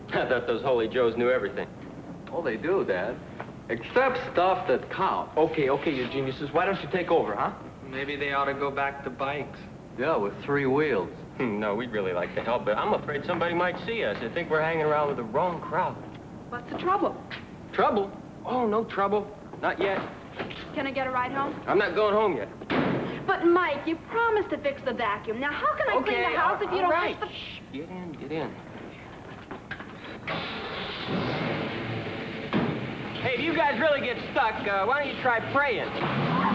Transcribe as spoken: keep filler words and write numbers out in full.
I thought those holy joes knew everything. Oh, they do, Dad. Except stuff that counts. Okay, okay, you geniuses. Why don't you take over, huh? Maybe they ought to go back to bikes. Yeah, with three wheels. No, we'd really like to help, but I'm afraid somebody might see us. They think we're hanging around with the wrong crowd. What's the trouble? Trouble? Oh, no trouble. Not yet. Can I get a ride home? I'm not going home yet. But, Mike, you promised to fix the vacuum. Now, how can I Okay, clean the house if you all don't right. fix the... Shh, get in, get in. Hey, if you guys really get stuck, uh, why don't you try praying?